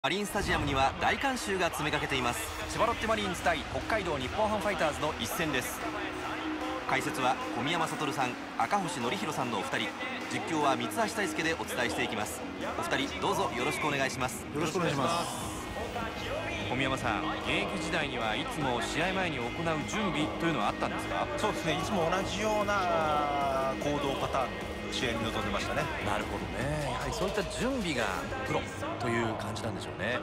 マリンスタジアムには大観衆が詰めかけています。千葉ロッテマリーンズ対北海道日本ハムファイターズの一戦です。解説は小宮山悟さん、赤星憲広さんのお二人、実況は三橋大輔でお伝えしていきます。お二人どうぞよろしくお願いします。 よろしくお願いします。 小宮山さん、現役時代にはいつも試合前に行う準備というのはあったんですか？ そうですね、いつも同じような行動パターンで試合に臨んでましたね。 なるほどね。やはりそういった準備がプロという感じなんでしょうね。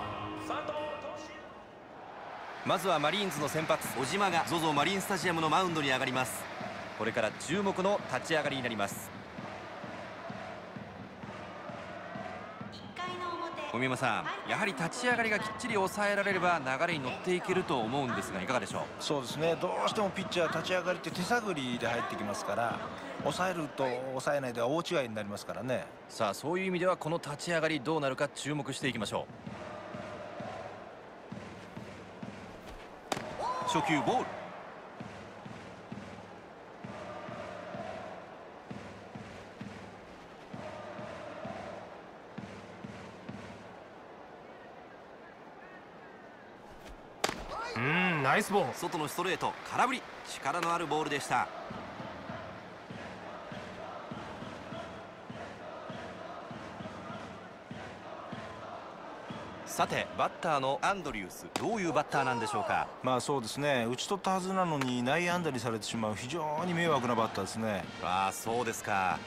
まずはマリーンズの先発小島が ZOZO マリンスタジアムのマウンドに上がります。これから注目の立ち上がりになります。小宮山さん、やはり立ち上がりがきっちり抑えられれば流れに乗っていけると思うんですが、いかがでしょう？ そうですね、どうしてもピッチャー立ち上がりって手探りで入ってきますから、抑えると抑えないでは大違いになりますからね。 さあ、そういう意味ではこの立ち上がりどうなるか注目していきましょう。初球ボール。 ナイスボール。 外のストレート、空振り。力のあるボールでした。さて、バッターのアンドリュース、どういうバッターなんでしょうか？ そうですね、打ち取ったはずなのに内野安打にされてしまう非常に迷惑なバッターですね。 ああ、そうですか。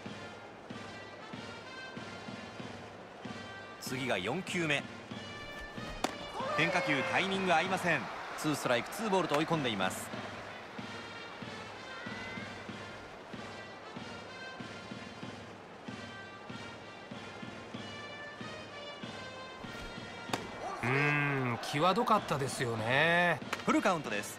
次が4球目。変化球、タイミング合いません。2ストライク2ボールと追い込んでいます。 際どかったですよね。 フルカウントです。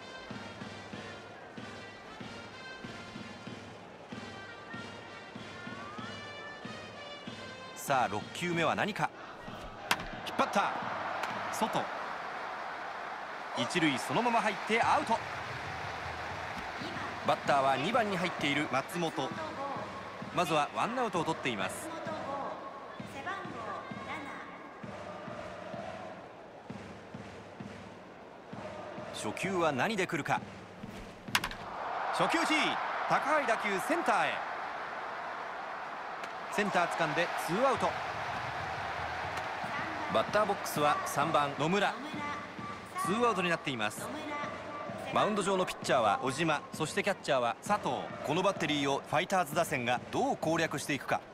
さあ、6球目は何か。引っ張った。外。一塁そのまま入ってアウト。バッターは2番に入っている松本。まずはワンアウトを取っています。初球は何で来るか。初球 G、 高い打球センターへ。センター掴んでツーアウト。バッターボックスは3番野村。ツーアウトになっています。マウンド上のピッチャーは小島、そしてキャッチャーは佐藤。このバッテリーをファイターズ打線がどう攻略していくか。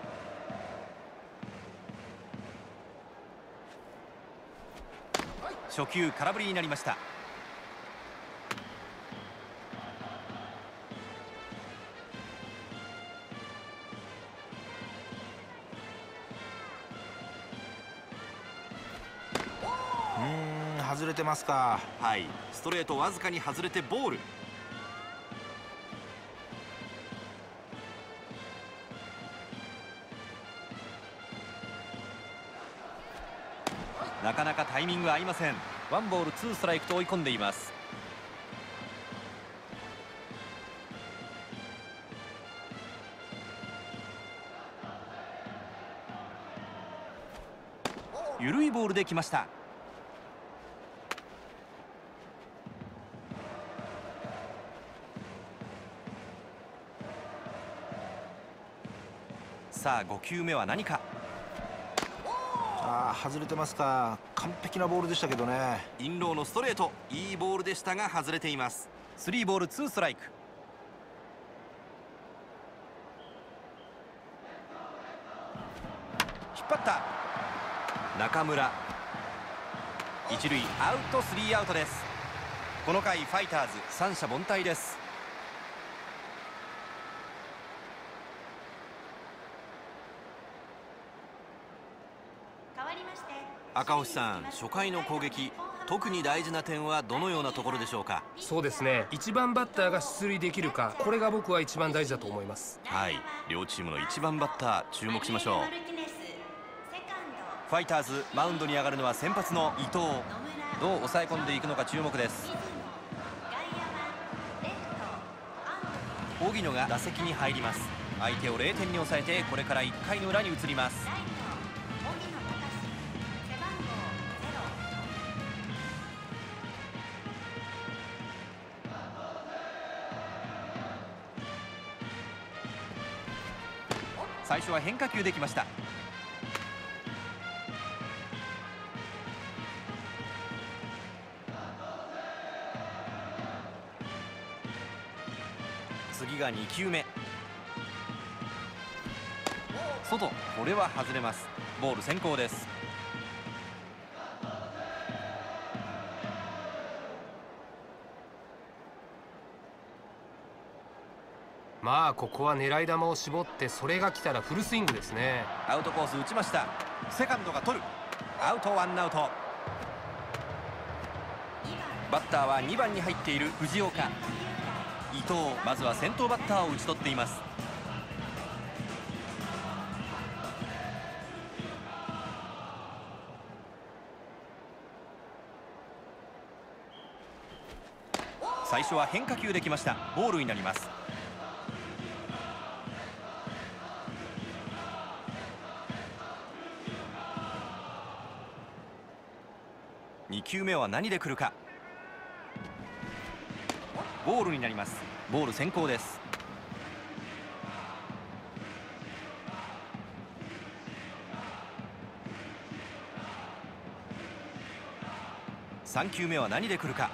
初球空振りになりました。 外れてますか。 はい、ストレートわずかに外れてボール。なかなかタイミング合いません。ワンボールツーストライクと追い込んでいます。緩いボールで来ました。さあ、5球目は何か。 外れてますか。完璧なボールでしたけどね。 インローのストレート、いいボールでしたが外れています。3ボール2ストライク。引っ張った。中村。一塁アウト、3アウトです。この回ファイターズ三者凡退です。赤星さん、初回の攻撃、特に大事な点はどのようなところでしょうか？ そうですね、1番バッターが出塁できるか、これが僕は一番大事だと思います。 はい、両チームの1番バッター注目しましょう。ファイターズマウンドに上がるのは先発の伊藤。どう抑え込んでいくのか注目です。荻野が打席に入ります。相手を0点に抑えてこれから1回の裏に移ります。 最初は変化球できました。次が2球目、外、これは外れます。ボール先行です。 まあここは狙い球を絞って、それが来たらフルスイングですね。 アウトコース打ちました。セカンドが取る。アウト、ワンアウト。バッターは2番に入っている藤岡。伊藤、まずは先頭バッターを打ち取っています。最初は変化球できました。ボールになります。2球目は何で来るか。ボールになります。ボール先行です。3球目は何で来るか。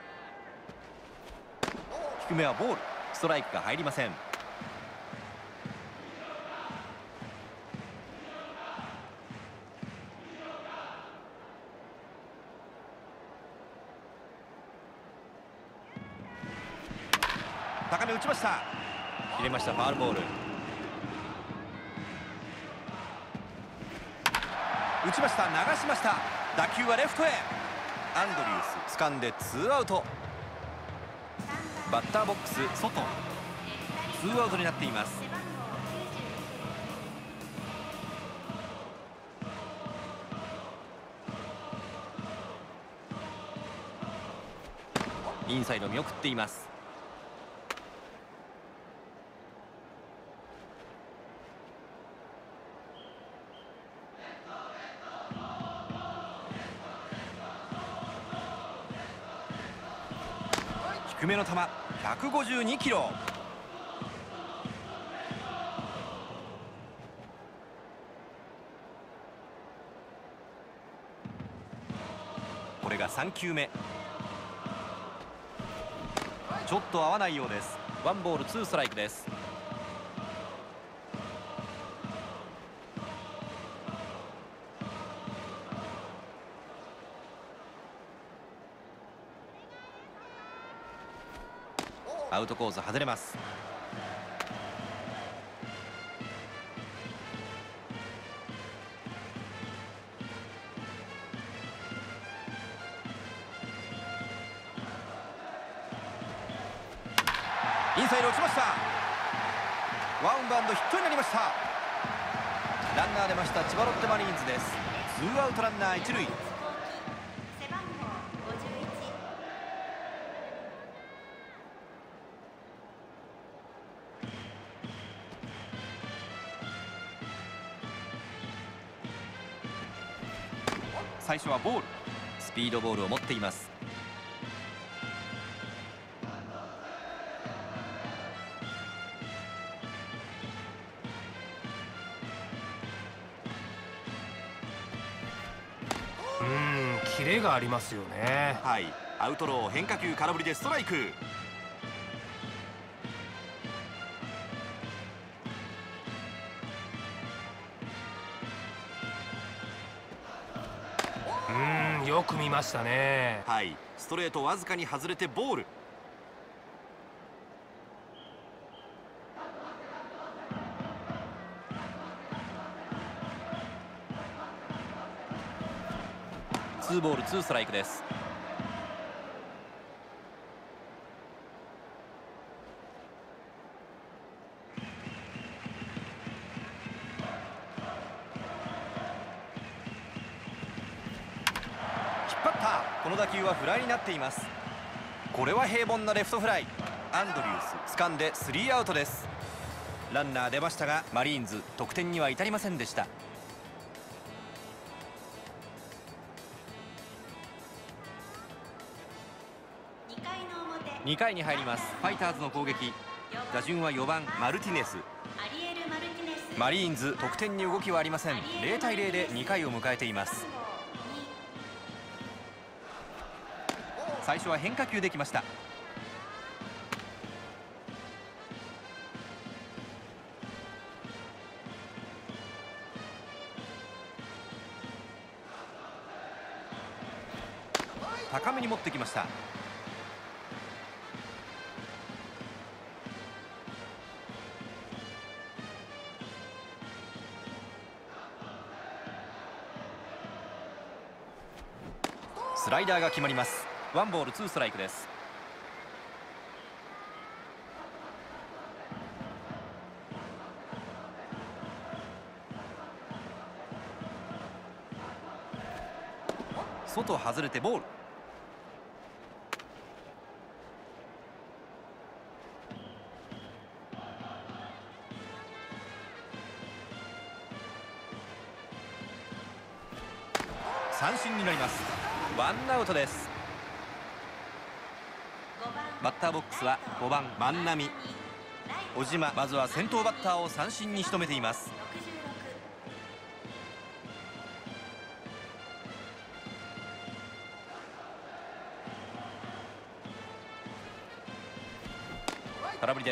低めはボール、ストライクが入りません。高め打ちました。切れました。ファウルボール。打ちました。流しました。打球はレフトへ。アンドリュース掴んで2アウト。バッターボックス外、2アウトになっています。インサイド見送っています。低めの球、152キロ。これが3球目。ちょっと合わないようです。ワンボールツーストライクです。アウトコース外れます。インサイド打ちました。ワンバウンドヒットになりました。ランナー出ました。千葉ロッテマリーンズです。ツーアウトランナー一塁。最初はボール、スピードボールを持っています。 キレがありますよね。 はい、アウトロー、変化球空振りでストライク。 よく見ましたね。 はい、ストレートわずかに外れてボール。ツーボールツーストライクです。この打球はフライになっています。これは平凡なレフトフライ。アンドリュース掴んでスリーアウトです。ランナー出ましたがマリーンズ得点には至りませんでした。2回に入ります。ファイターズの攻撃。打順は4番マルティネス。 マリーンズ得点に動きはありません。0対0で2回を迎えています。最初は変化球できました。高めに持ってきました。スライダーが決まります。ワンボールツーストライクです。外外れてボール。三振になります。ワンアウトです。バッターボックスは5番万波。小島、まずは先頭バッターを三振に仕留めています。空振りです。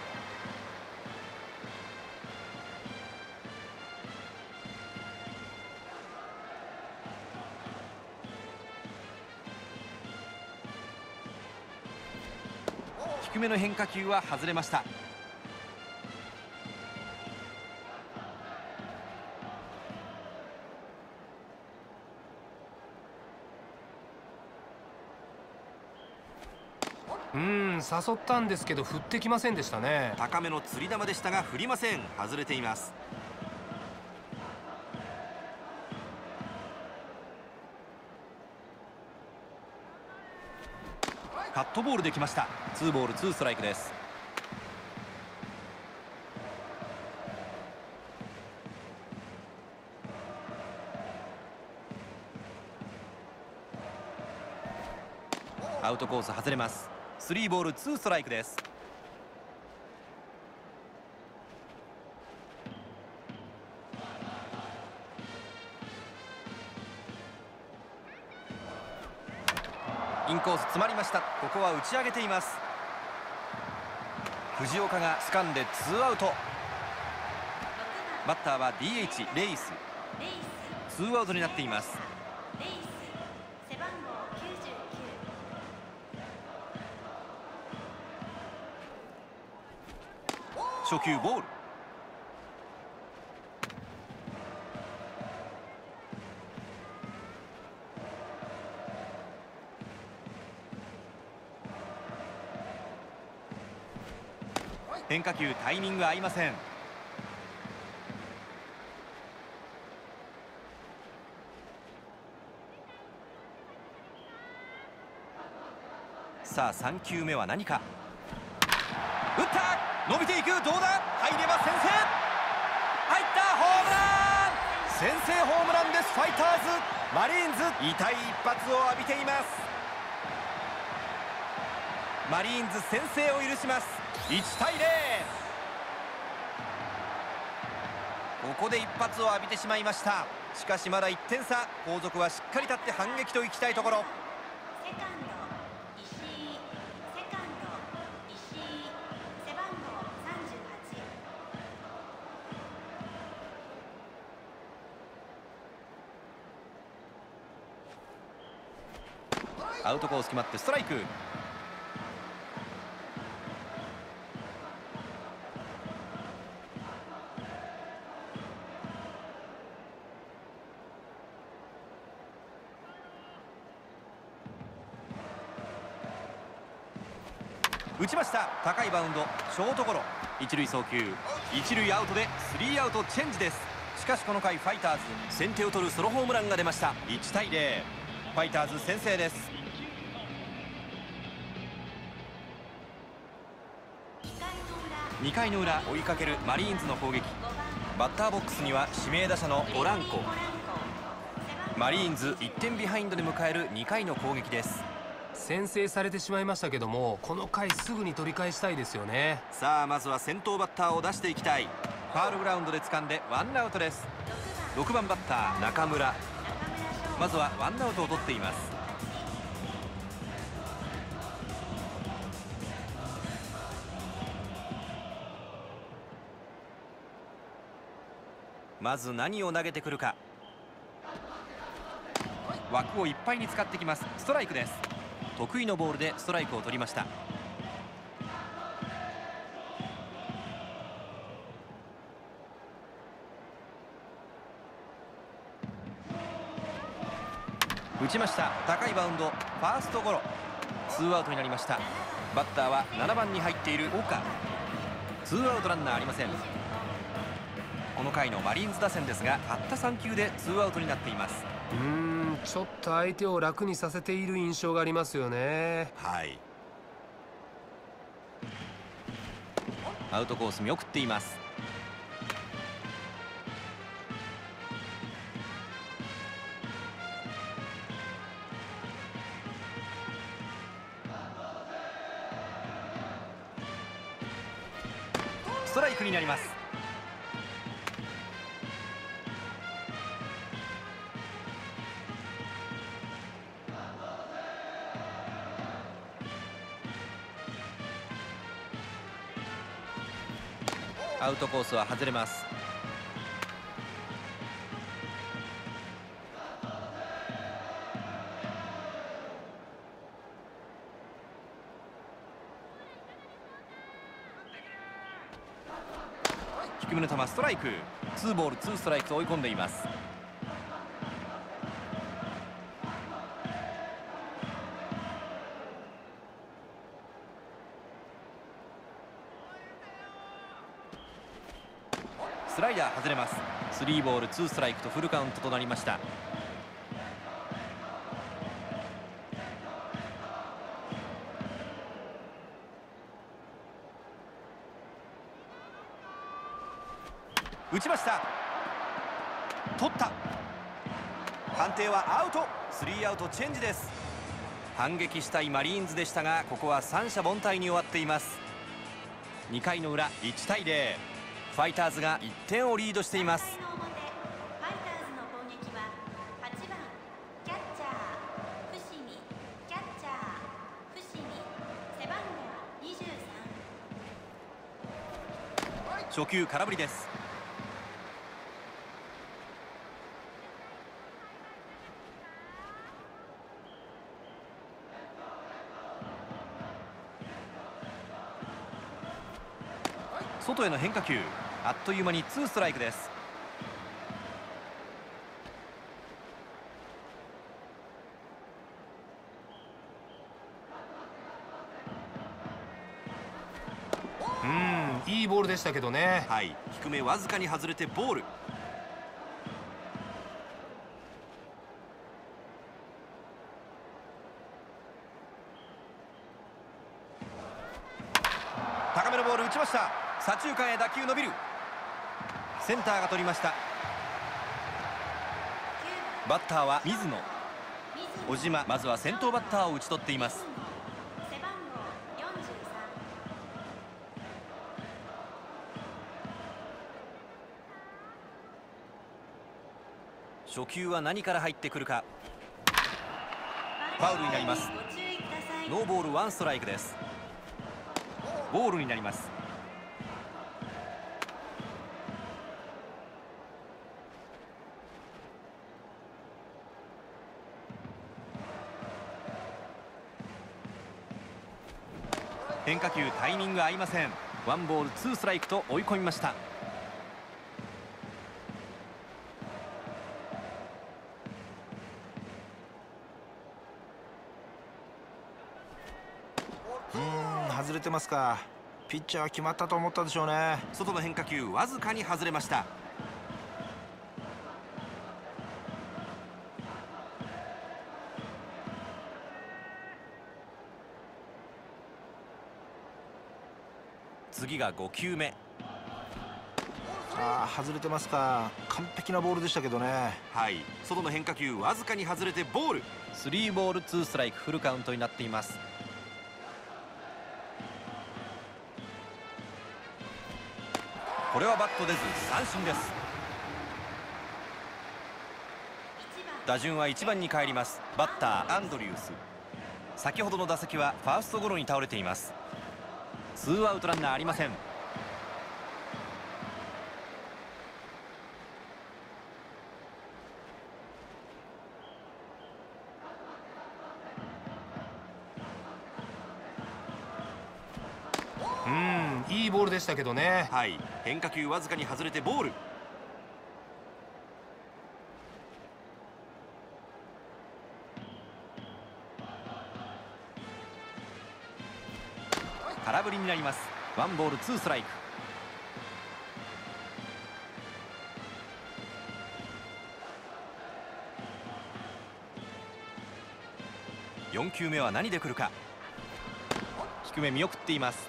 低めの変化球は外れました。 誘ったんですけど振ってきませんでしたね。 高めの釣り球でしたが振りません。外れています。カットボールできました。ツーボールツーストライクです。アウトコース外れます。スリーボールツーストライクです。インコース詰まりました。ここは打ち上げています。藤岡が掴んでツーアウト。バッターは DH レイス。ツーアウトになっています。初球ボール。変化球タイミング合いません。さあ3球目は何か。打った。伸びていく。どうだ。入れば先制。入った。ホームラン。先制ホームランです。ファイターズ。マリーンズ痛い一発を浴びています。マリーンズ先制を許します。1対0。ここで一発を浴びてしまいました。しかしまだ1点差。後続はしっかり立って反撃といきたいところ。アウトコース決まってストライク。打ちました。高いバウンド。ショートゴロ。一塁送球。一塁アウトでスリーアウトチェンジです。しかしこの回ファイターズ先手を取るソロホームランが出ました。1対0。ファイターズ先制です。2回の裏、追いかけるマリーンズの攻撃。バッターボックスには指名打者のポランコ。マリーンズ1点ビハインドで迎える2回の攻撃です。 先制されてしまいましたけども、この回すぐに取り返したいですよね。 さあまずは先頭バッターを出していきたい。フファウルグラウンドで掴んでワンアウトです。6番バッター中村、まずはワンアウトを取っています。まず何を投げてくるか。枠をいっぱいに使ってきます。ストライクです。得意のボールでストライクを取りました。打ちました。高いバウンド、ファーストゴロ。ツーアウトになりました。バッターは7番に入っている岡。ツーアウトランナーありません。この回のマリーンズ打線ですが、たった3球でツーアウトになっています。 ちょっと相手を楽にさせている印象がありますよね。 はい、アウトコース見送っています。ストライクになります。アウトコースは外れます。低めの球、ストライク。ツーボールツーストライクと追い込んでいます。スライダー外れます。スリーボールツーストライクとフルカウントとなりました。打ちました。取った。判定はアウト。スリーアウトチェンジです。反撃したいマリーンズでしたが、ここは三者凡退に終わっています。2回の裏、1対0。ファイターズが1点をリードしています。初球空振りです。外への変化球、あっという間にツーストライクです。 いいボールでしたけどね。 はい、低めわずかに外れてボール。高めのボール打ちました。左中間へ打球伸びる。センターが取りました。バッターは水野。小島、まずは先頭バッターを打ち取っています。初球は何から入ってくるか。ファウルになります。ノーボールワンストライクです。ボールになります。変化球タイミング合いません。ワンボールツーストライクと追い込みました。 外れてますか。ピッチャーは決まったと思ったでしょうね。 外の変化球わずかに外れました。次が5球目。 外れてますか。完璧なボールでしたけどね。 はい、外の変化球わずかに外れてボール。スリーボールツーストライク、フルカウントになっています。ここれはバット出ず三振です。打順は1番に帰ります。バッターアンドリュース。先ほどの打席はファーストゴロに倒れています。ツーアウトランナーありません。 いいボールでしたけどね。 はい、変化球わずかに外れてボール。空振りになります。ワンボールツーストライク。4球目は何で来るか。低め見送っています。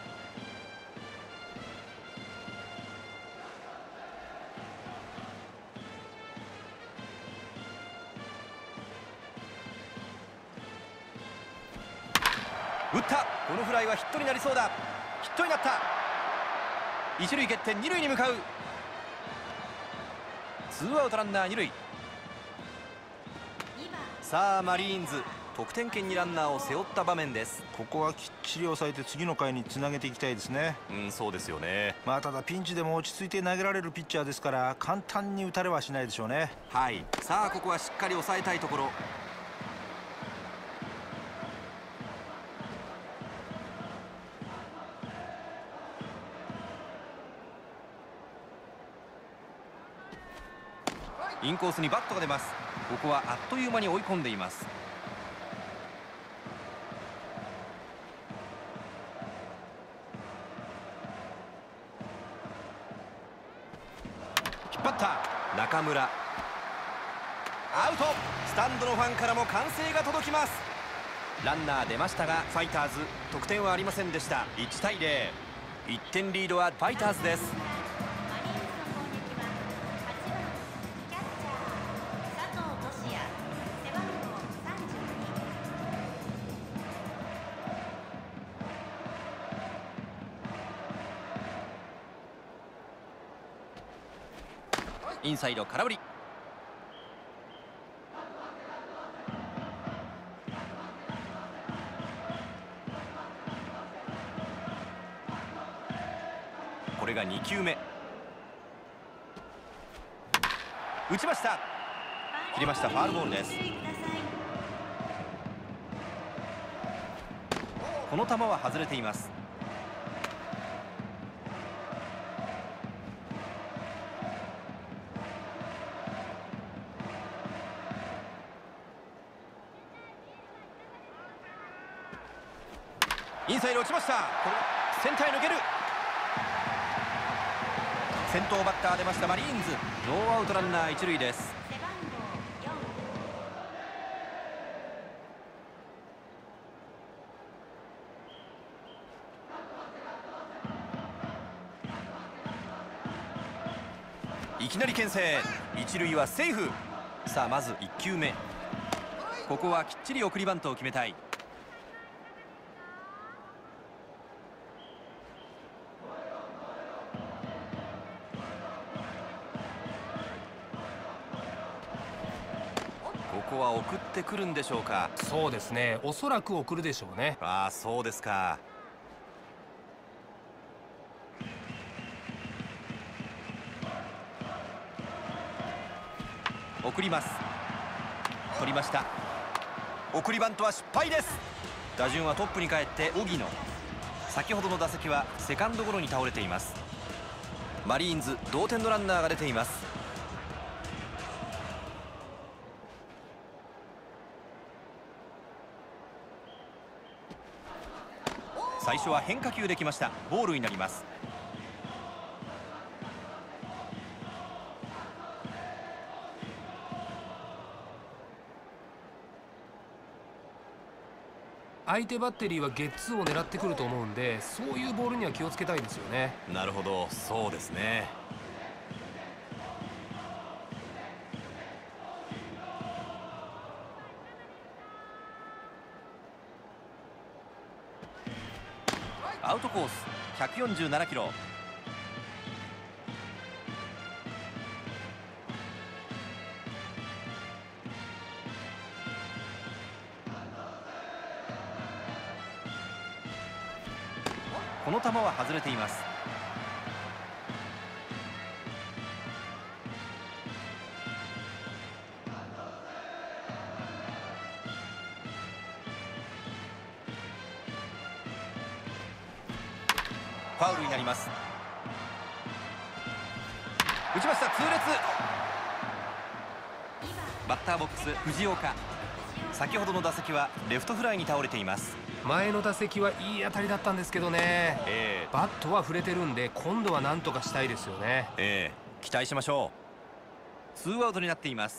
打った。このフライはヒットになりそうだ。ヒットになった。一塁蹴って二塁に向かう。ツーアウトランナー二塁。さあマリーンズ、得点圏にランナーを背負った場面です。 ここはきっちり抑えて次の回につなげていきたいですね。 そうですよね。 ただピンチでも落ち着いて投げられるピッチャーですから簡単に打たれはしないでしょうね。 はい、さあここはしっかり抑えたいところ。インコースにバットが出ます。ここはあっという間に追い込んでいます。引っ張った中村。アウト。スタンドのファンからも歓声が届きます。ランナー出ましたがファイターズ得点はありませんでした。1対0。1点リードはファイターズです。インサイド空振り。これが2球目。打ちました。切りました。ファウルボールです。この球は外れています。インサイド落ちました。これセンターへ抜ける。先頭バッター出ましたマリーンズ。ノーアウトランナー一塁です。いきなり牽制。一塁はセーフ。さあまず1球目。ここはきっちり送りバントを決めたい。ここは送ってくるんでしょうか。 そうですね、おそらく送るでしょうね。 ああ、そうですか。送ります。取りました。送りバントは失敗です。打順はトップに帰って荻野。先ほどの打席はセカンドゴロに倒れています。マリーンズ同点のランナーが出ています。最初は変化球できました。ボールになります。 相手バッテリーはゲッツーを狙ってくると思うんで、そういうボールには気をつけたいですよね。 なるほど、そうですね。アウトコース147キロ。 この球は外れています。ファウルになります。打ちました。痛烈。バッターボックス藤岡、先ほどの打席はレフトフライに倒れています。 前の打席はいい当たりだったんですけどね、バットは触れてるんで今度は何とかしたいですよね。 期待しましょう。ツーアウトになっています。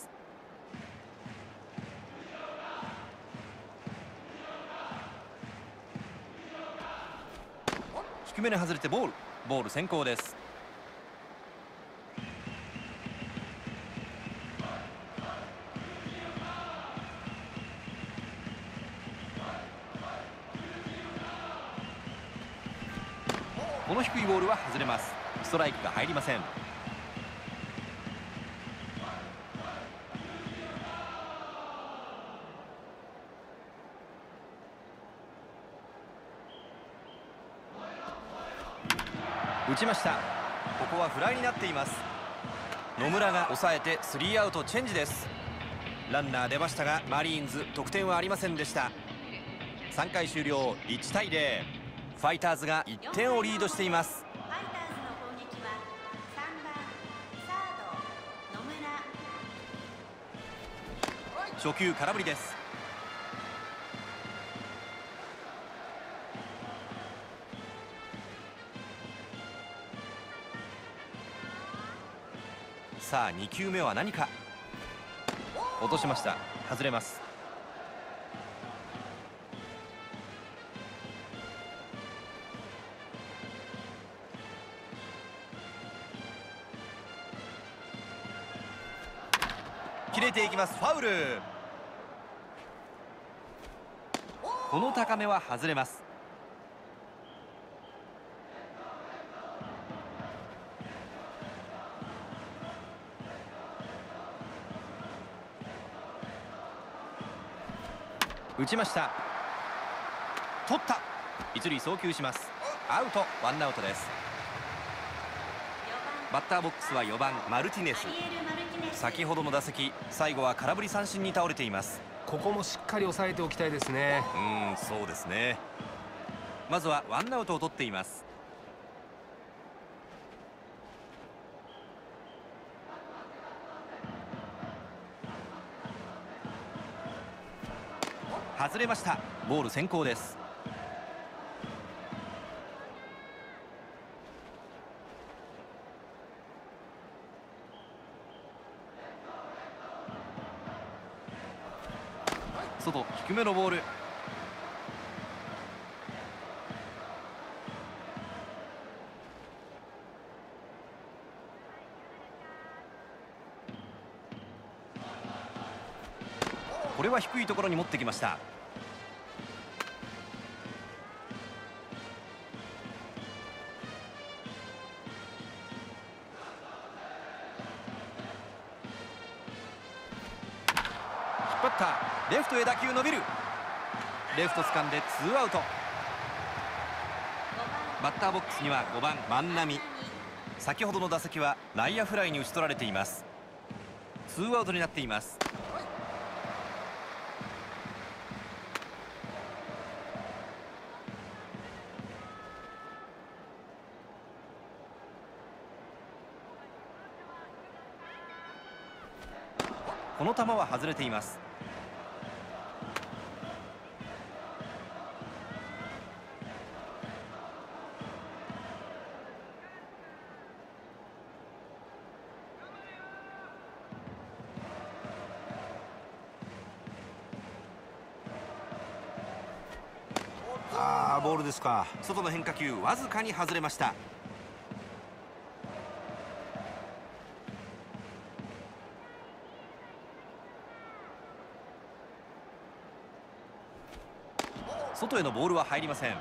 低めに外れてボール先行です。この低いボールは外れます。ストライクが入りません。打ちました。ここはフライになっています。野村が抑えてスリーアウトチェンジです。ランナー出ましたがマリーンズ得点はありませんでした。3回終了、1対0。ファイターズが1点をリードしています。初球空振りです。さあ2球目は何か。落としました。外れます。切れていきます。ファウル。この高めは外れます。打ちました。取った。一塁送球します。アウト。ワンアウトです。バッターボックスは4番マルティネス。先ほどの打席、最後は空振り三振に倒れています。 ここもしっかり抑えておきたいですね。 そうですね。まずはワンアウトを取っています。外れました。ボール先行です。外低めのボール。これは低いところに持ってきました。引っ張った。レフトへ打球伸びる。レフト掴んでツーアウト。バッターボックスには5番万波。先ほどの打席は内野フライに打ち取られています。ツーアウトになっています。この球は外れています。 ボールですか。 外の変化球わずかに外れました。外へのボールは入りません。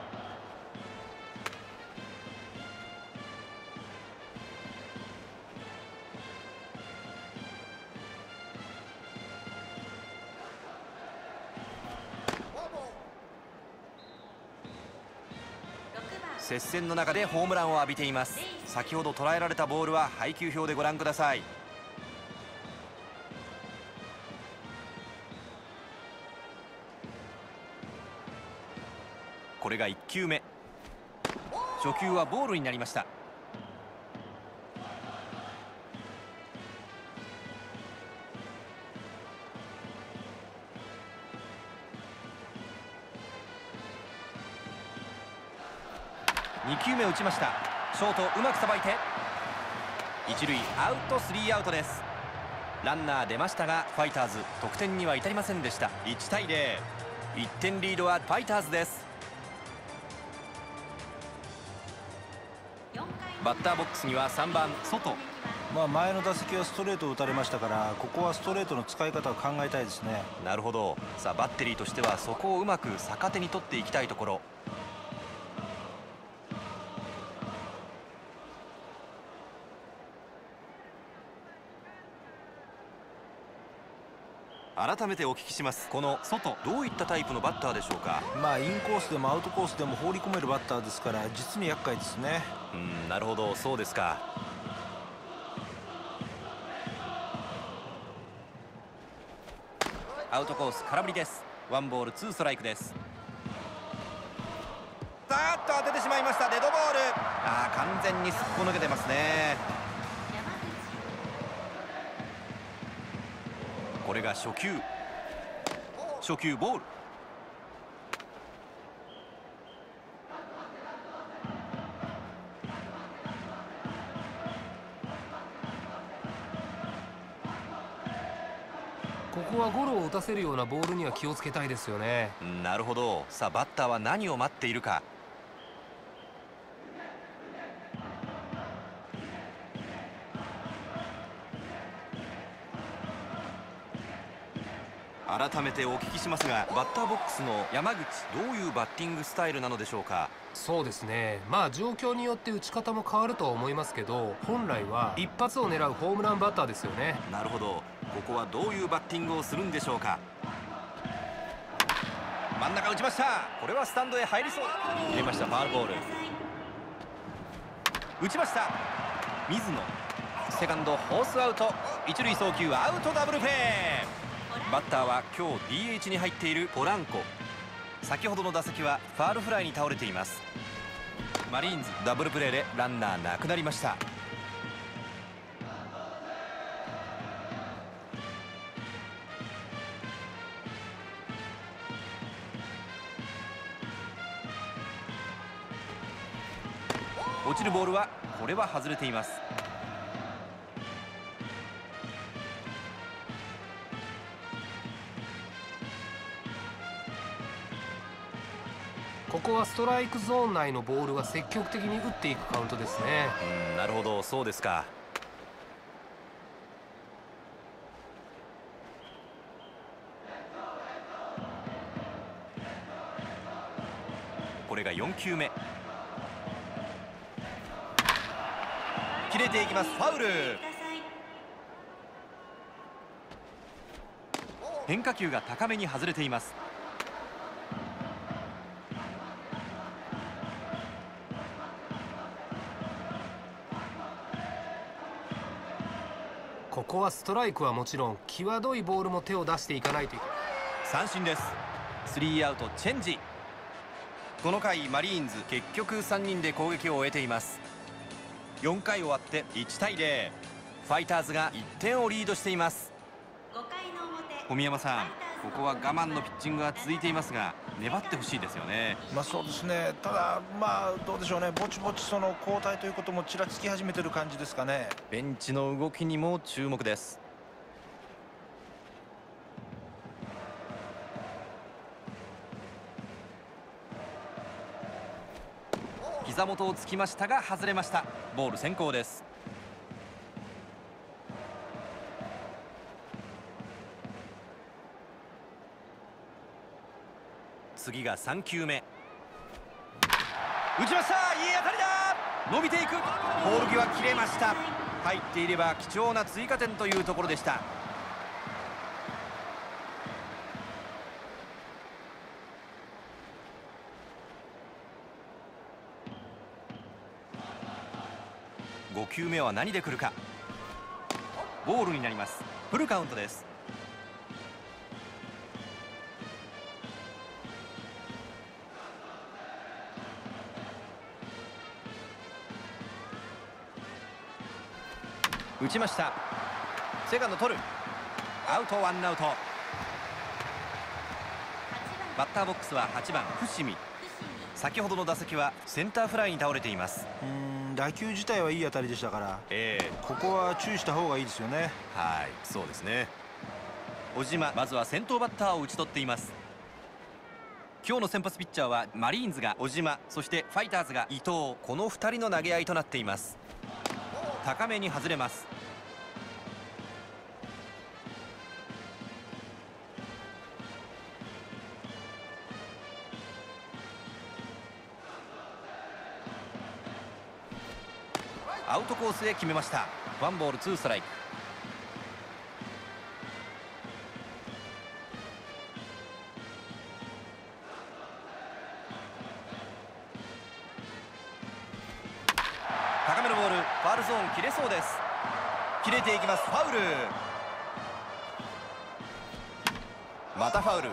接戦の中でホームランを浴びています。先ほど捉えられたボールは配球表でご覧ください。これが1球目。初球はボールになりました。2球目打ちました。ショートうまくさばいて一塁アウト、3アウトです。ランナー出ましたがファイターズ得点には至りませんでした。1対0、1点リードはファイターズです。バッターボックスには3番外。 前の打席はストレートを打たれましたから、ここはストレートの使い方を考えたいですね。 なるほど。さあバッテリーとしてはそこをうまく逆手に取っていきたいところ。改めてお聞きします。この外、どういったタイプのバッターでしょうか。 インコースでもアウトコースでも放り込めるバッターですから、実に厄介ですね。 なるほど、そうですか。アウトコース空振りです。ワンボールツーストライクです。さーっと当ててしまいました。デッドボール。完全にすっぽ抜けてますね。これが初球ボール。 ここはゴロを打たせるようなボールには気をつけたいですよね。 なるほど。さあバッターは何を待っているか。改めてお聞きしますが、バッターボックスの山口、どういうバッティングスタイルなのでしょうか。 そうですね、状況によって打ち方も変わるとは思いますけど、本来は一発を狙うホームランバッターですよね。 なるほど。ここはどういうバッティングをするんでしょうか。真ん中打ちました。これはスタンドへ入りそう。入れました。ファウルボール。打ちました水野。セカンドホースアウト。一塁送球アウト、ダブルプレー。バッターは今日 DH に入っているポランコ。先ほどの打席はファールフライに倒れています。マリーンズダブルプレーでランナーなくなりました。落ちるボールはこれは外れています。 ここはストライクゾーン内のボールは積極的に打っていくカウントですね。 なるほど、そうですか。これが4球目。切れていきます。ファウル。変化球が高めに外れています。 ここはストライクはもちろん際どいボールも手を出していかないといけない。 三振です。スリーアウトチェンジ。この回マリーンズ結局3人で攻撃を終えています。4回終わって1対0、ファイターズが1点をリードしています。小宮山さん、ここは我慢のピッチングが続いていますが、粘ってほしいですよね。 そうですね。ただどうでしょうね。ぼちぼちその交代ということもちらつき始めてる感じですかね。 ベンチの動きにも注目です。膝元をつきましたが外れました。ボール先行です。次が3球目。打ちました。いい当たりだ。伸びていく。ボール際切れました。入っていれば貴重な追加点というところでした。 5球目は何で来るか。ボールになります。フルカウントです。打ちました。セカンド取る。アウト、ワンアウト。バッターボックスは8番伏見。先ほどの打席はセンターフライに倒れています。 打球自体はいい当たりでしたから、ここは注意した方がいいですよね。 はい、そうですね。小島、まずは先頭バッターを打ち取っています。今日の先発ピッチャーはマリーンズが小島、そしてファイターズが伊藤、この2人の投げ合いとなっています。高めに外れます。アウトコースへ決めました。ワンボールツーストライク。高めのボール、ファウルゾーン切れそうです。切れていきます。ファウル。またファウル。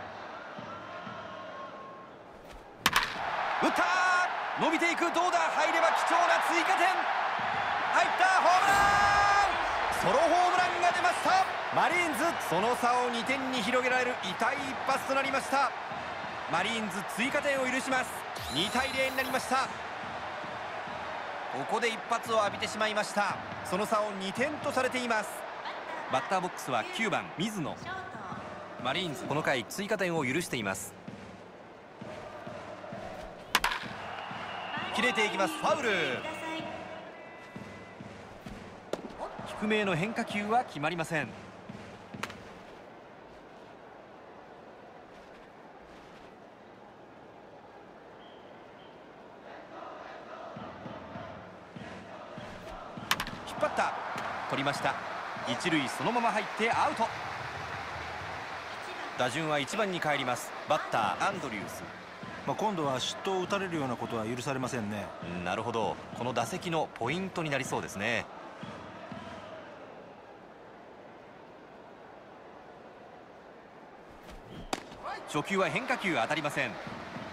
打った。伸びていく。どうだ。入れば貴重な追加点。入った。ホームラン。ソロホームランが出ました。マリーンズ、その差を2点に広げられる痛い一発となりました。マリーンズ追加点を許します。2対0になりました。ここで一発を浴びてしまいました。その差を2点とされています。バッターボックスは9番水野。マリーンズこの回追加点を許しています。切れていきます。ファウル。低めへの変化球は決まりません。引っ張った。取りました。一塁そのまま入ってアウト。打順は1番に帰ります。バッターアンドリュース。 今度は失投を打たれるようなことは許されませんね。 なるほど。この打席のポイントになりそうですね。初球は変化球当たりません。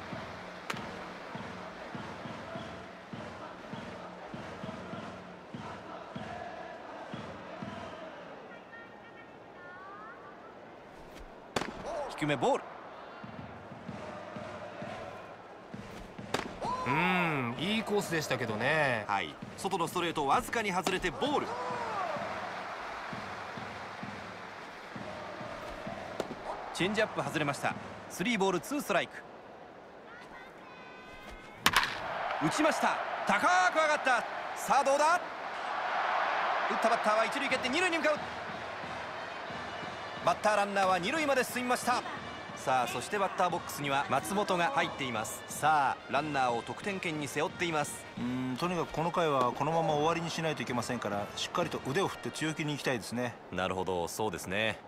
低めボール。 いいコースでしたけどね。 はい、外のストレートわずかに外れてボール。チェンジアップ外れました。3ボール2ストライク。打ちました。高く上がった。さあどうだ。打ったバッターは一塁蹴って二塁に向かう。バッターランナーは二塁まで進みました。さあそしてバッターボックスには松本が入っています。さあランナーを得点圏に背負っています。 とにかくこの回はこのまま終わりにしないといけませんから、しっかりと腕を振って強気に行きたいですね。 なるほど、そうですね。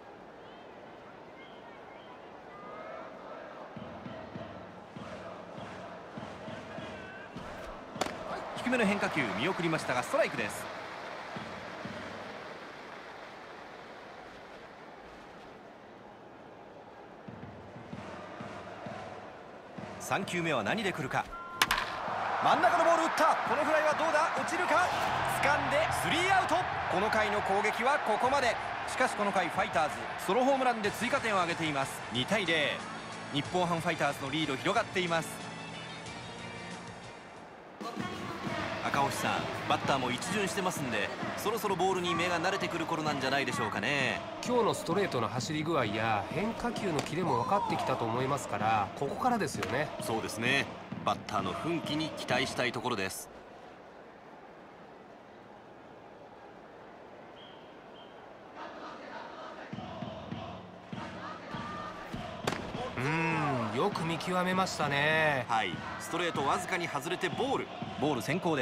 低めの変化球見送りましたがストライクです。3球目は何で来るか。真ん中のボール打った。このフライはどうだ。落ちるか。掴んで3アウト。この回の攻撃はここまで。しかしこの回ファイターズソロホームランで追加点を挙げています。2対0。日本ハムファイターズのリード広がっています。赤星さん、バッターも一巡してますんで、そろそろボールに目が慣れてくる頃なんじゃないでしょうかね。 今日のストレートの走り具合や変化球のキレも分かってきたと思いますから、ここからですよね。 そうですね。バッターの奮起に期待したいところです。 よく見極めましたね。 はい、ストレートわずかに外れてボール先行です。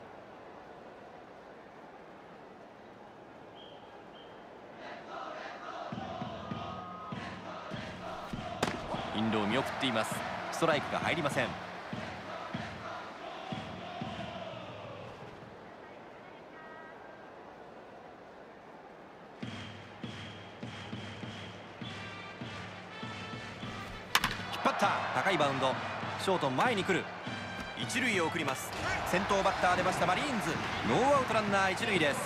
インロー見送っています。ストライクが入りません。 った高いバウンド、ショート前に来る、一塁へ送ります。先頭バッター出ましたマリーンズ、ノーアウトランナー一塁です。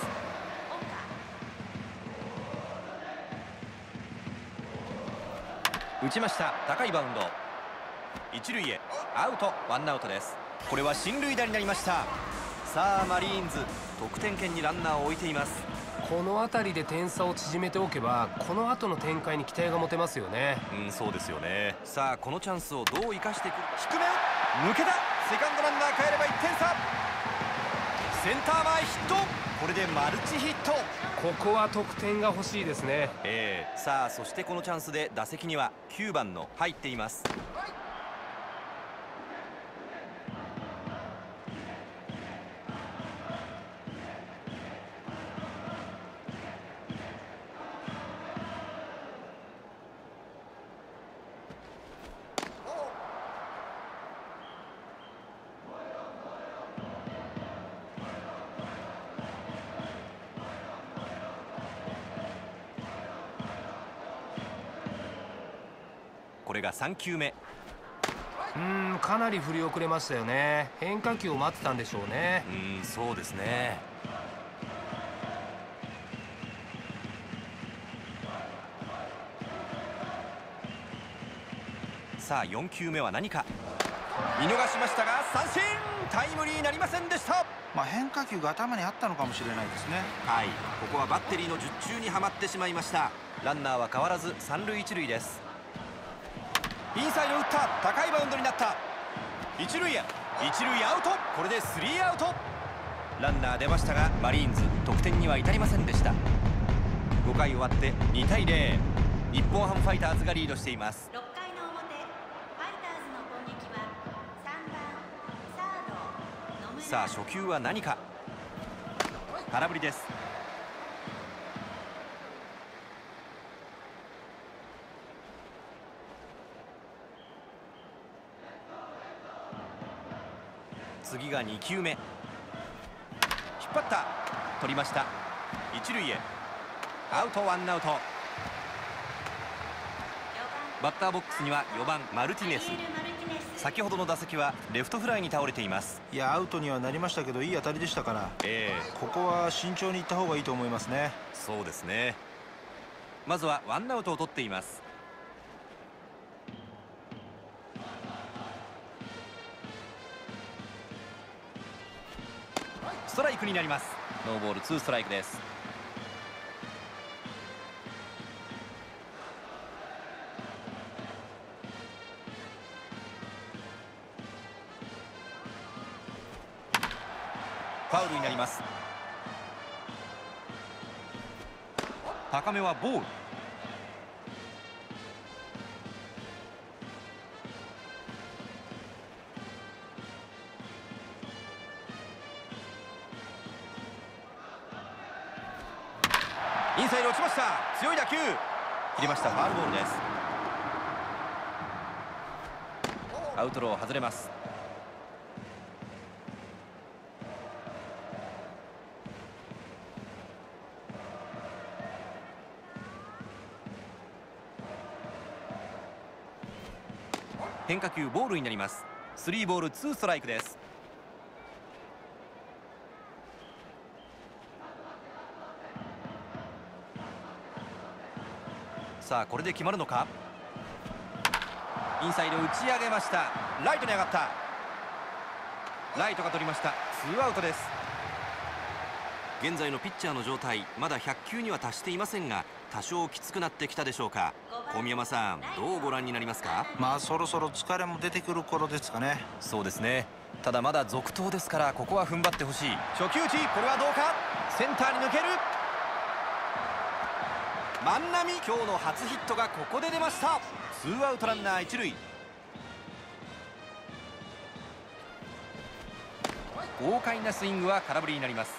打ちました、高いバウンド、一塁へアウト、ワンアウトです。これは進塁打になりました。さあマリーンズ得点圏にランナーを置いています。 この辺りで点差を縮めておけばこの後の展開に期待が持てますよね。 そうですよね。さあこのチャンスをどう生かしていく。低め抜けた、セカンドランナー帰れば1点差、センター前ヒット、これでマルチヒット。 ここは得点が欲しいですね。 さあそしてこのチャンスで打席には9番の入っています。これが3球目。 かなり振り遅れましたよね。変化球を待ってたんでしょうね。 そうですね。さあ4球目は何か、見逃しましたが三振、タイムリーになりませんでした。 変化球が頭にあったのかもしれないですね。 はい、ここはバッテリーの術中にはまってしまいました。ランナーは変わらず三塁一塁です。インサイド打った、高いバウンドになった、一塁へ、一塁アウト、これでスリーアウト。ランナー出ましたがマリーンズ得点には至りませんでした。5回終わって2対0、日本ハムファイターズがリードしています。 6回の表、ファイターズの攻撃は3番サード野村。 さあ初球は何か、空振りです。次が2球目、引っ張った、取りました、一塁へアウト、ワンアウト。バッターボックスには4番マルティネス。先ほどの打席はレフトフライに倒れています。 いやアウトにはなりましたけどいい当たりでしたから、ここは慎重にいった方がいいと思いますね。 そうですね。まずはワンアウトを取っています。ストライクになります。ノーボールツーストライクです。ファウルになります。高めはボール。インサイド落ちました。強い打球切りました。ファウルボールです。アウトロー外れます。変化球ボールになります。スリーボールツーストライクです。さあこれで決まるのか。インサイド打ち上げました。ライトに上がった。ライトが取りました。ツーアウトです。現在のピッチャーの状態、まだ100球には達していませんが多少きつくなってきたでしょうか。小宮山さん、どうご覧になりますか。 そろそろ疲れも出てくる頃ですかね。 そうですね。ただまだ続投ですから、ここは踏ん張ってほしい。初球打ち、これはどうか。センターに抜ける。万波、今日の初ヒットがここで出ました。ツーアウトランナー一塁。豪快なスイングは空振りになります。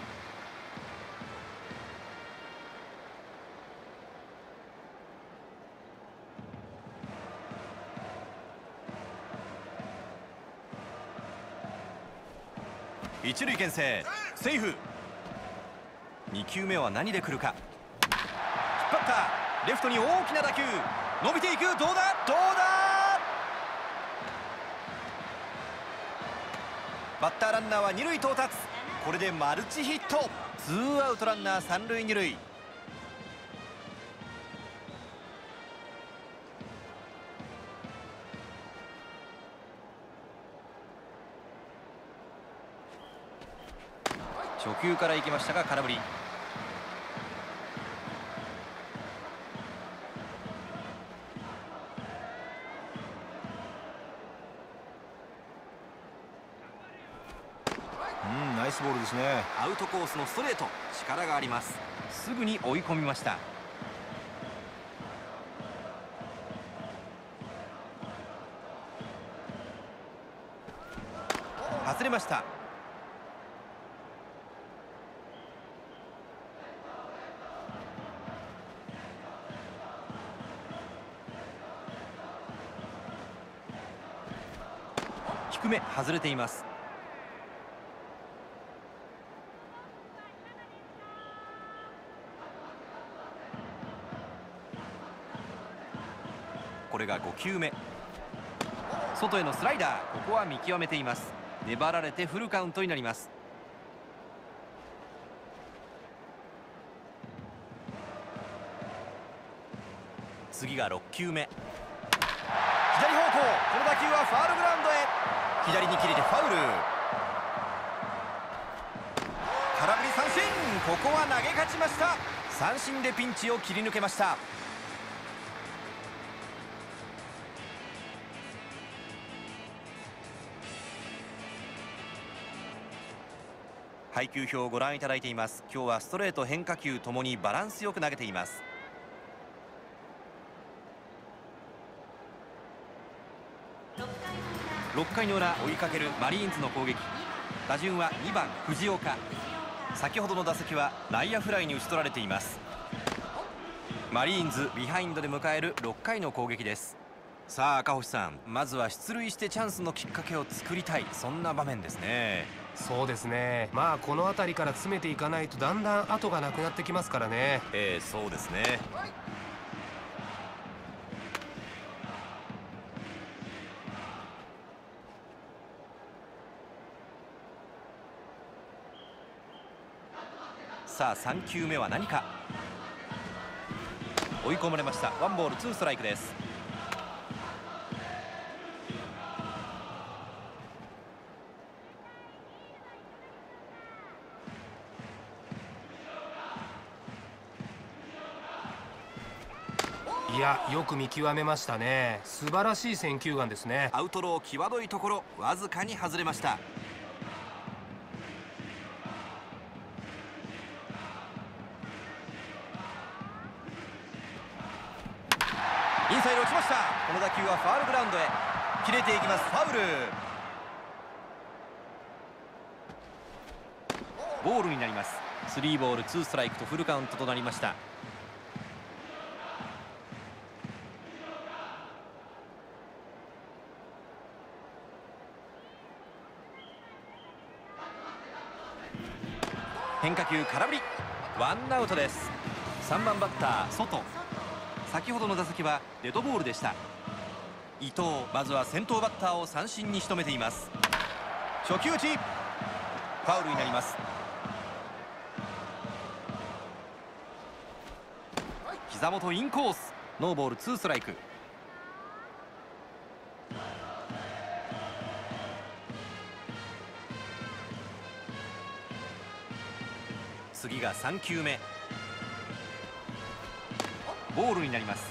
一塁牽制、セーフ。2球目は何で来るか。引っ張った、レフトに大きな打球伸びていく。どうだどうだ、 バッターランナーは二塁到達。これでマルチヒット。ツーアウトランナー三塁二塁。初球から行きましたが空振り。 ナイスボールですね。 アウトコースのストレート、力があります。すぐに追い込みました。外れました。低め外れています。これが5球目。外へのスライダー、ここは見極めています。粘られてフルカウントになります。次が6球目。左方向、この打球はファウルグラウンドへ。左に切れてファウル。空振り三振。ここは投げ勝ちました。三振でピンチを切り抜けました。配球表をご覧いただいています。今日はストレート変化球ともにバランスよく投げています。6回の裏、追いかけるマリーンズの攻撃。打順は2番藤岡。先ほどの打席は内野フライに打ち取られています。マリーンズビハインドで迎える6回の攻撃です。さあ赤星さん、まずは出塁してチャンスのきっかけを作りたい、そんな場面ですね。 そうですね。まあこの辺りから詰めていかないとだんだん後がなくなってきますからね。 そうですね。さあ3球目は何か。追い込まれました。ワンボールツーストライクです。 いや、よく見極めましたね。素晴らしい選球眼ですね。 アウトロー際どいところ、わずかに外れました。インサイド落ちました。この打球はファウルグラウンドへ切れていきます。ファウル。ボールになります。スリーボールツーストライクとフルカウントとなりました。変化球空振り。ワンアウトです。3番バッター外。先ほどの打席はデッドボールでした。伊藤、まずは先頭バッターを三振に仕留めています。初球打ち、ファウルになります。膝元インコース、ノーボールツーストライク。次が3球目。ボールになります。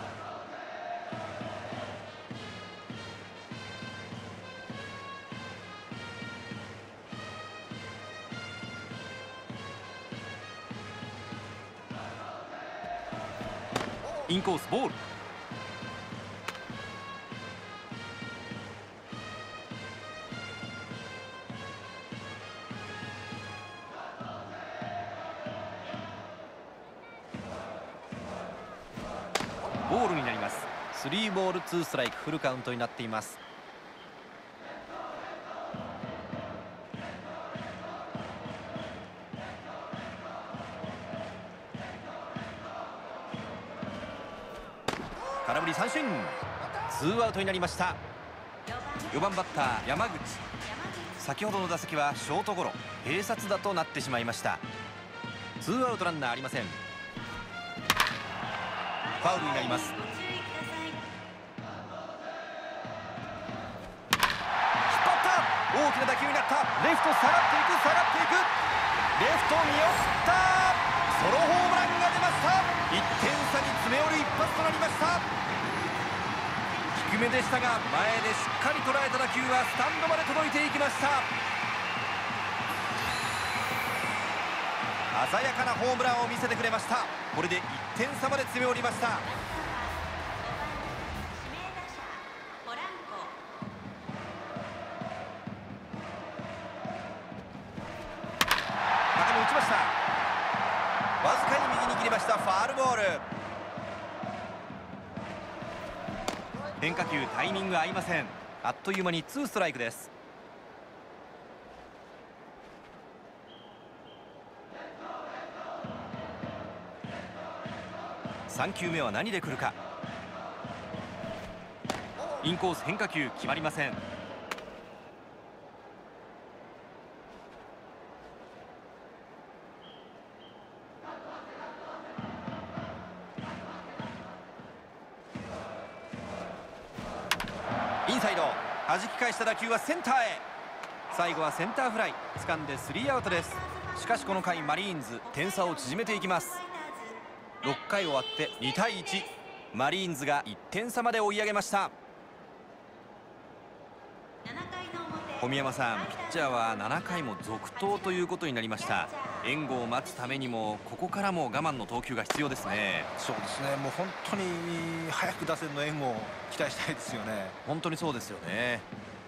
インコースボール。ボールになります。スリーボールツーストライク、フルカウントになっています。空振り三振。ツーアウトになりました。4番バッター山口。 先ほどの打席はショートゴロ、併殺打となってしまいました。ツーアウトランナーありません。ファウルになります。引っ張った、大きな打球になった。レフト下がっていく、下がっていく、レフト見送った。ソロホームランが出ました。1点差に詰め寄る一発となりました。低めでしたが前でしっかり捉えた打球はスタンドまで届いていきました。鮮やかなホームランを見せてくれました。これで1点差まで詰め寄りました。高め打ちました。わずかに右に切りました。ファウルボール。変化球タイミング合いません。あっという間に2ストライクです。3球目は何で来るか。インコース変化球決まりません。インサイド弾き返した打球はセンターへ。最後はセンターフライ、掴んで3アウトです。しかしこの回マリーンズ点差を縮めていきます。6回終わって2対1、マリーンズが1点差まで追い上げました。小宮山さん、ピッチャーは7回も続投ということになりました。援護を待つためにもここからも我慢の投球が必要ですね。 そうですね、もう本当に早く打線の援護を期待したいですよね。 本当にそうですよね。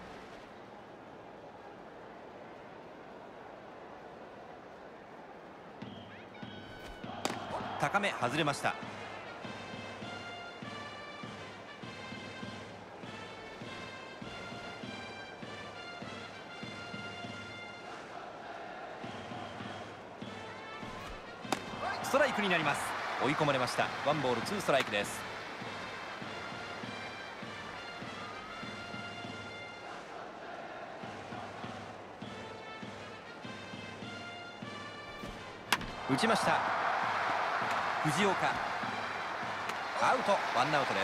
高め外れました。ストライクになります。追い込まれました。ワンボールツーストライクです。打ちました。藤岡アウト、ワンアウトです。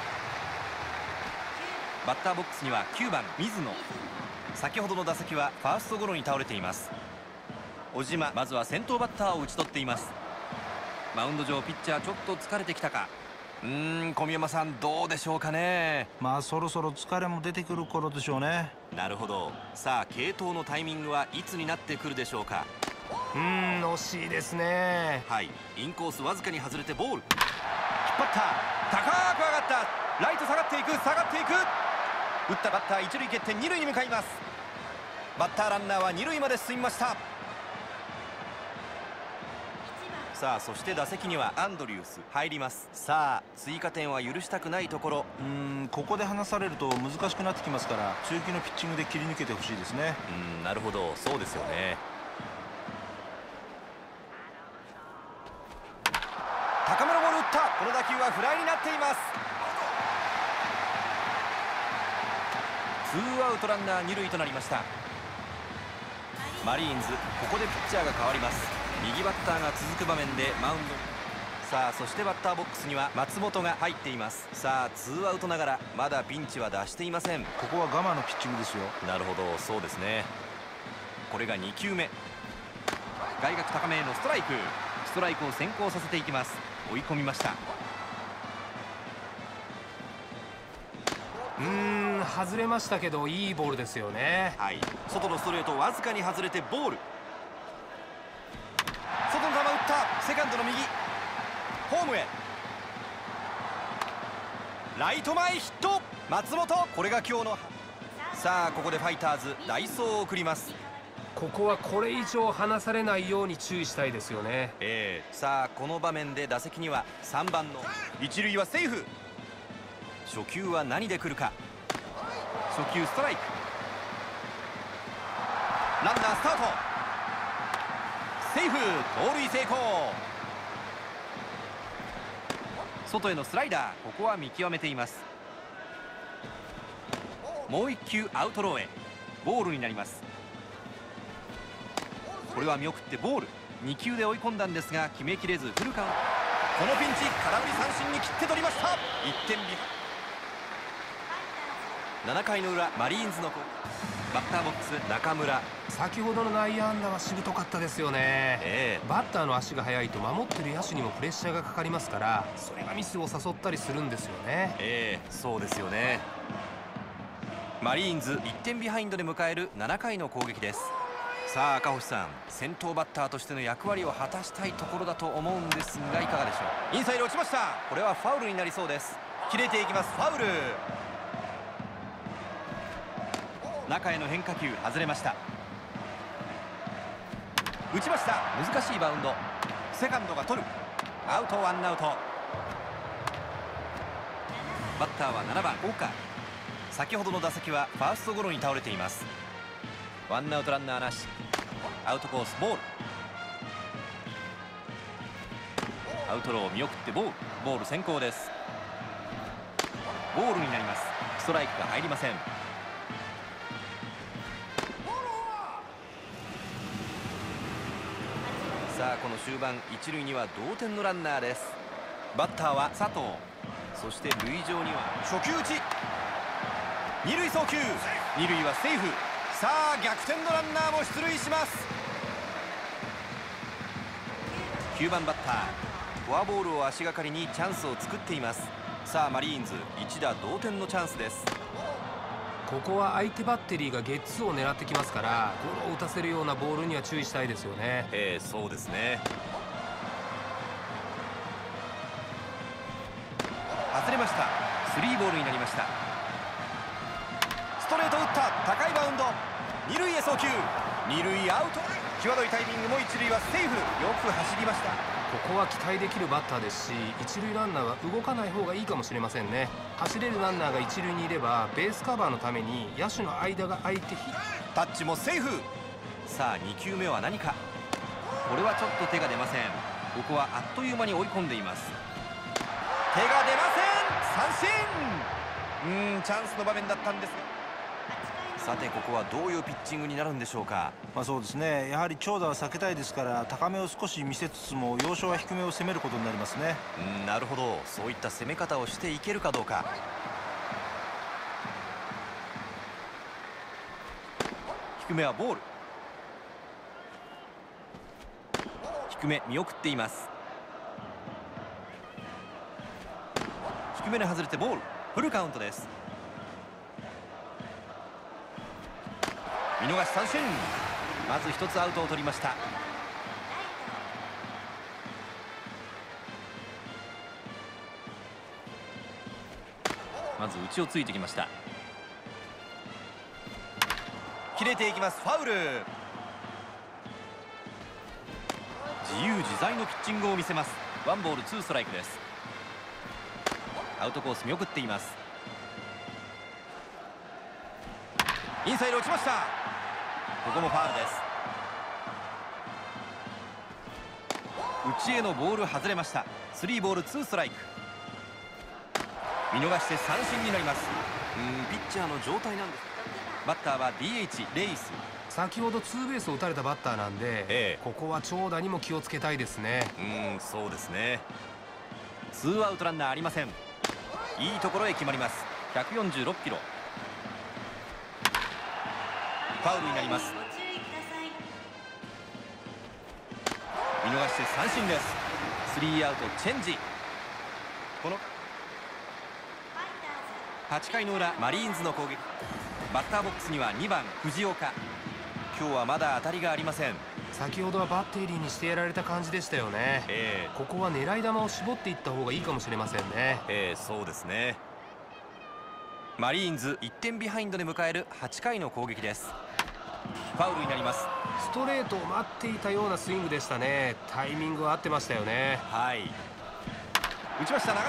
バッターボックスには9番水野。先ほどの打席はファーストゴロに倒れています。小島、まずは先頭バッターを打ち取っています。マウンド上ピッチャーちょっと疲れてきたか。小宮山さんどうでしょうかね。 まあそろそろ疲れも出てくる頃でしょうね。 なるほど。さあ継投のタイミングはいつになってくるでしょうか。 惜しいですね。 はい、インコースわずかに外れてボール。引っ張った、高く上がった。ライト下がっていく、下がっていく。打ったバッター一塁蹴って二塁に向かいます。バッターランナーは二塁まで進みました。さあそして打席にはアンドリュース入ります。さあ追加点は許したくないところ。 ここで離されると難しくなってきますから、中級のピッチングで切り抜けてほしいですね。 なるほど、そうですよね。高めのボール打った。この打球はフライになっています。ツーアウトランナー二塁となりました。マリーンズここでピッチャーが変わります。右バッターが続く場面でマウンド。さあそしてバッターボックスには松本が入っています。さあツーアウトながらまだピンチは脱していません。 ここは我慢のピッチングですよ。 なるほど、そうですね。これが2球目。外角高めへのストライク。ストライクを先行させていきます。追い込みました。 外れましたけどいいボールですよね。 はい、外のストレートわずかに外れてボール。外の球打った。セカンドの右、ホームへ。ライト前ヒット。松本、これが今日の。さあここでファイターズ代走を送ります。 ここはこれ以上離されないように注意したいですよね。 さあこの場面で打席には3番の一塁はセーフ。初球は何で来るか。初球ストライク。ランナースタート。セーフ、盗塁成功。外へのスライダー、ここは見極めています。もう1球アウトローへ。 ボールになります。これは見送ってボール。2球で追い込んだんですが決めきれずフルカウント。このピンチ空振り三振に切って取りました。1点ビハインド。7回の裏マリーンズのバッターボックス中村。 先ほどの内野安打はしぶとかったですよね。バッターの足が速いと守ってる野手にもプレッシャーがかかりますから、それがミスを誘ったりするんですよね。 そうですよね。マリーンズ1点ビハインドで迎える7回の攻撃です。さあ赤星さん、先頭バッターとしての役割を果たしたいところだと思うんですがいかがでしょう。インサイド落ちました。これはファウルになりそうです。切れていきます。ファウル。中への変化球外れました。打ちました。難しいバウンド。セカンドが取る。アウト。ワンアウト。バッターは7番岡。先ほどの打席はファーストゴロに倒れています。ワンアウトランナーなし。アウトコースボール。アウトロー見送ってボール。ボール先行です。ボールになります。ストライクが入りません。さあこの終盤一塁には同点のランナーです。バッターは佐藤。そして塁上には初球打ち。二塁送球。二塁はセーフ。さあ逆転のランナーも出塁します。9番バッターフォアボールを足がかりにチャンスを作っています。さあマリーンズ一打同点のチャンスです。 ここは相手バッテリーがゲッツーを狙ってきますから、ゴロを打たせるようなボールには注意したいですよね。 そうですね。外れました。スリーボールになりました。ストレート打った。高いバウンド。二塁へ送球。二塁アウト。際どいタイミングも一塁はセーフ。よく走りました。 ここは期待できるバッターですし、一塁ランナーは動かない方がいいかもしれませんね。走れるランナーが一塁にいればベースカバーのために野手の間が空いてタッチもセーフ。さあ2球目は何か。これはちょっと手が出ません。ここはあっという間に追い込んでいます。手が出ません。三振。チャンスの場面だったんですが、さてここはどういうピッチングになるんでしょうか。 そうですね。やはり長打は避けたいですから、高めを少し見せつつも要所は低めを攻めることになりますね。 なるほど。そういった攻め方をしていけるかどうか。低めはボール。低め見送っています。低めに外れてボール。フルカウントです。見逃し三振。まず一つアウトを取りました。まず内をついてきました。切れていきます。ファウル。自由自在のピッチングを見せます。ワンボールツーストライクです。アウトコース見送っています。インサイド落ちました。ここもファウルです。内へのボール外れました。スリーボールツーストライク。見逃して三振になります。ピッチャーの状態なんです。バッターは DH レイス。 先ほどツーベースを打たれたバッターなんで、ここは長打にも気をつけたいですね。 そうですね。ツーアウトランナーありません。いいところへ決まります。146キロ。ファウルになります。見逃して三振です。スリーアウトチェンジ。この8回の裏マリーンズの攻撃。バッターボックスには2番藤岡。今日はまだ当たりがありません。 先ほどはバッテリーにしてやられた感じでしたよね。ここは狙い球を絞っていった方がいいかもしれませんね。 そうですね。マリーンズ1点ビハインドで迎える8回の攻撃です。ファウルになります。 ストレートを待っていたようなスイングでしたね。タイミングは合ってましたよね。 打ちました。流しました。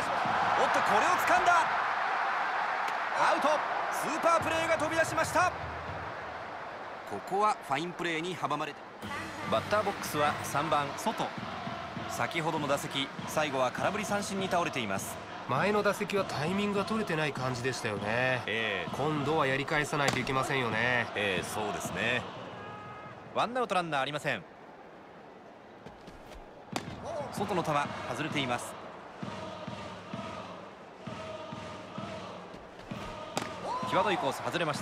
おっとこれを掴んだ。アウト。スーパープレーが飛び出しました。ここはファインプレーに阻まれて、バッターボックスは3番外。先ほどの打席最後は空振り三振に倒れています。 前の打席はタイミングが取れてない感じでしたよね。今度はやり返さないといけませんよね。 そうですね。ワンアウトランナーありません。外の球外れています。際どいコース外れました。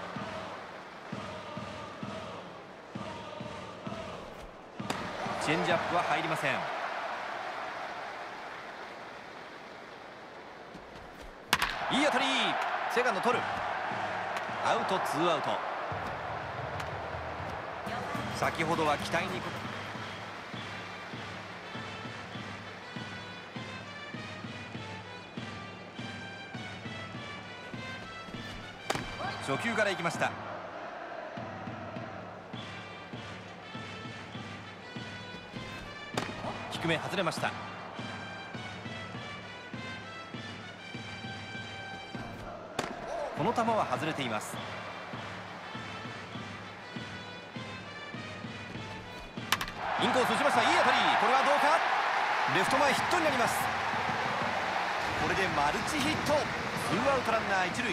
チェンジアップは入りません。いい当たり、セカンド取る。アウト、ツーアウト。先ほどは期待に初球から行きました。低め外れました。この球は外れています。インコース打ちました。いい当たり。これはどうか。レフト前ヒットになります。これでマルチヒット。ツーアウトランナー一塁。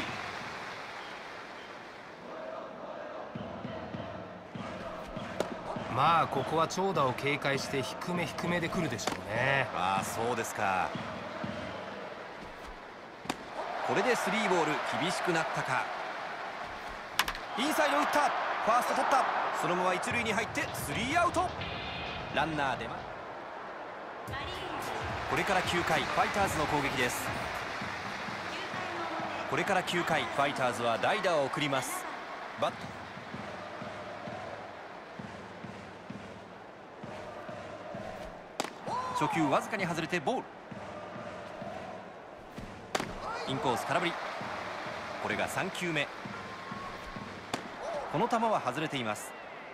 まあここは長打を警戒して低め低めで来るでしょうね。 そうですか。これでスリーボール。厳しくなったか。インサイド打った。ファースト取った。そのまま一塁に入ってスリーアウト。ランナー出ます。これから9回ファイターズの攻撃です。これから9回ファイターズは代打を送ります。バット初球わずかに外れてボール。インコース空振り。これが3球目。この球は外れています。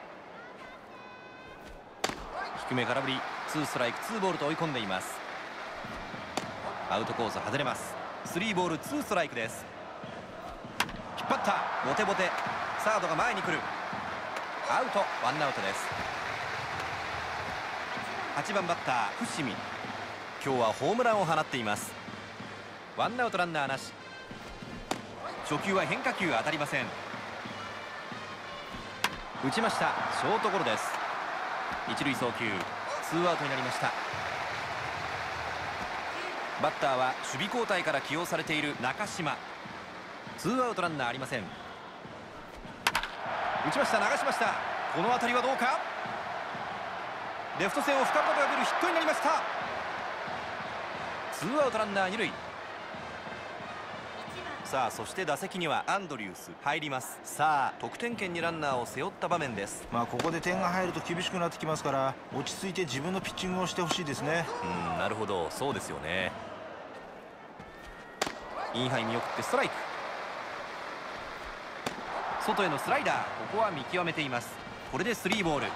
低め空振り。ツーストライクツーボールと追い込んでいます。アウトコース外れます。スリーボールツーストライクです。引っ張った。ボテボテ。サードが前に来る。アウト。ワンアウトです。8番バッター伏見。今日はホームランを放っています。ワンアウトランナーなし。初球は変化球当たりません。打ちました。ショートゴロです。一塁送球。ツーアウトになりました。バッターは守備交代から起用されている中島。ツーアウトランナーありません。打ちました。流しました。この当たりはどうか。レフト線を深々と破るヒットになりました。ツーアウトランナー二塁。さあそして打席にはアンドリュース入ります。さあ得点圏にランナーを背負った場面です。 ここで点が入ると厳しくなってきますから、落ち着いて自分のピッチングをしてほしいですね。 なるほど、そうですよね。インハイ見送ってストライク。外へのスライダー。ここは見極めています。これでスリーボール。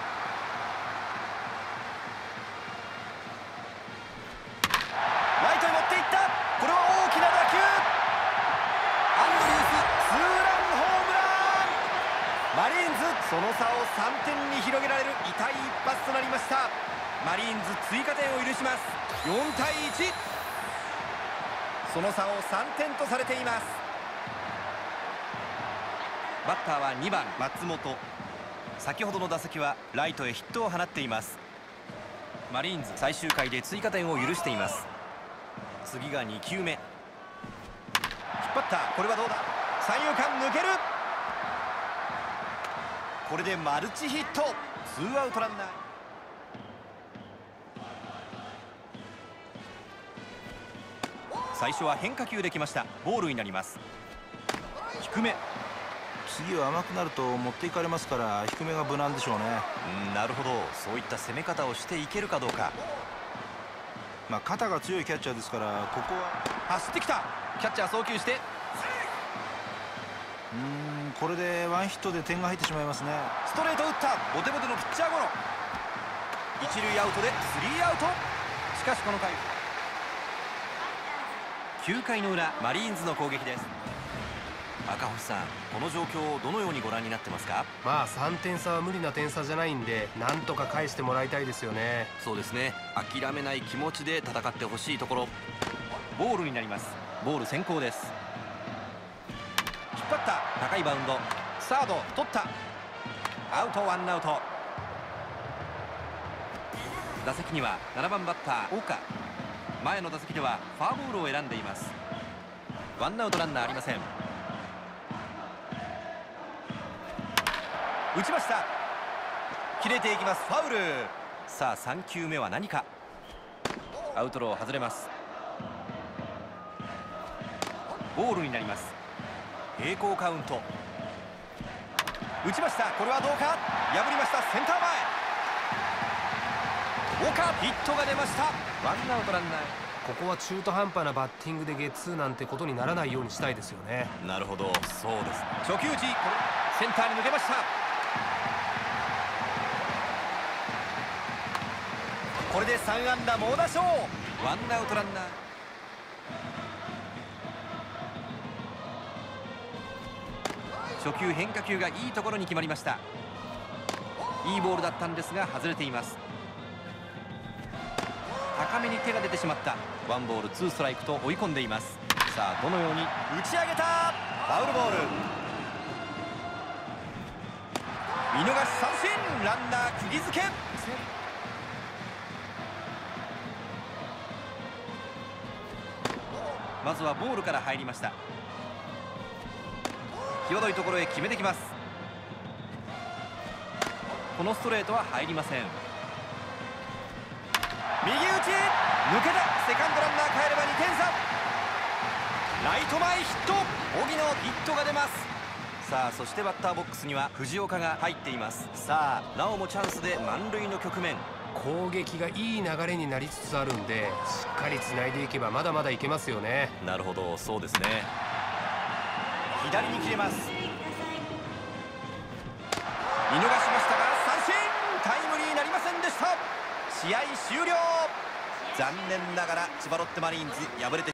ライトに持っていった。これは大きな打球。アンドリュースツーランホームラン。マリーンズその差を3点に広げられる痛い一発となりました。マリーンズ追加点を許します。4対1。その差を3点とされています。バッターは2番松本。先ほどの打席はライトへヒットを放っています。マリーンズ最終回で追加点を許しています。次が2球目。引っ張った。これはどうだ。三遊間抜ける。これでマルチヒット。ツーアウトランナー。最初は変化球できました。ボールになります。低め。 次は甘くなると持っていかれますから低めが無難でしょうね。 なるほど。そういった攻め方をしていけるかどうか。 肩が強いキャッチャーですから、ここは走ってきた。キャッチャー送球して、 これでワンヒットで点が入ってしまいますね。 ストレート打った。ボテボテのピッチャーゴロ。一塁アウトでスリーアウト。しかしこの回9回の裏マリーンズの攻撃です。赤星さん、この状況をどのようにご覧になってますか。 3点差は無理な点差じゃないんで、なんとか返してもらいたいですよね。 そうですね。諦めない気持ちで戦ってほしいところ。 ボールになります。ボール先行です。引っ張った。高いバウンド。サード取った。アウト、ワンアウト。打席には7番バッター岡。前の打席ではフォアボールを選んでいます。ワンアウトランナーありません。打ちました。切れていきます。ファウル。さあ3球目は何か。アウトロー外れます。ボールになります。平行カウント。打ちました。これはどうか。破りました。センター前。岡、ヒットが出ました。ワンアウトランナー。 ここは中途半端なバッティングでゲッツーなんてことにならないようにしたいですよね。 なるほど、そうです。初球打ち、これセンターに抜けました。これで3安打猛打賞。ワンアウトランナー。初球変化球がいいところに決まりました。いいボールだったんですが外れています。高めに手が出てしまった。ワンボールツーストライクと追い込んでいます。さあどのように打ち上げた。ファウルボール。見逃し三振。ランナー釘付け。まずはボールから入りました。際どいところへ決めてきます。このストレートは入りません。右打ち抜けた。セカンドランナー帰れば2点差。ライト前ヒット。荻野ヒットが出ます。さあそしてバッターボックスには藤岡が入っています。さあなおもチャンスで満塁の局面。 攻撃がいい流れになりつつあるんで、しっかりつないでいけばまだまだいけますよね。 なるほど、そうですね。左に切れます。見逃しましたが三振。タイムリーなりませんでした。試合終了。残念ながら千葉ロッテマリーンズ敗れて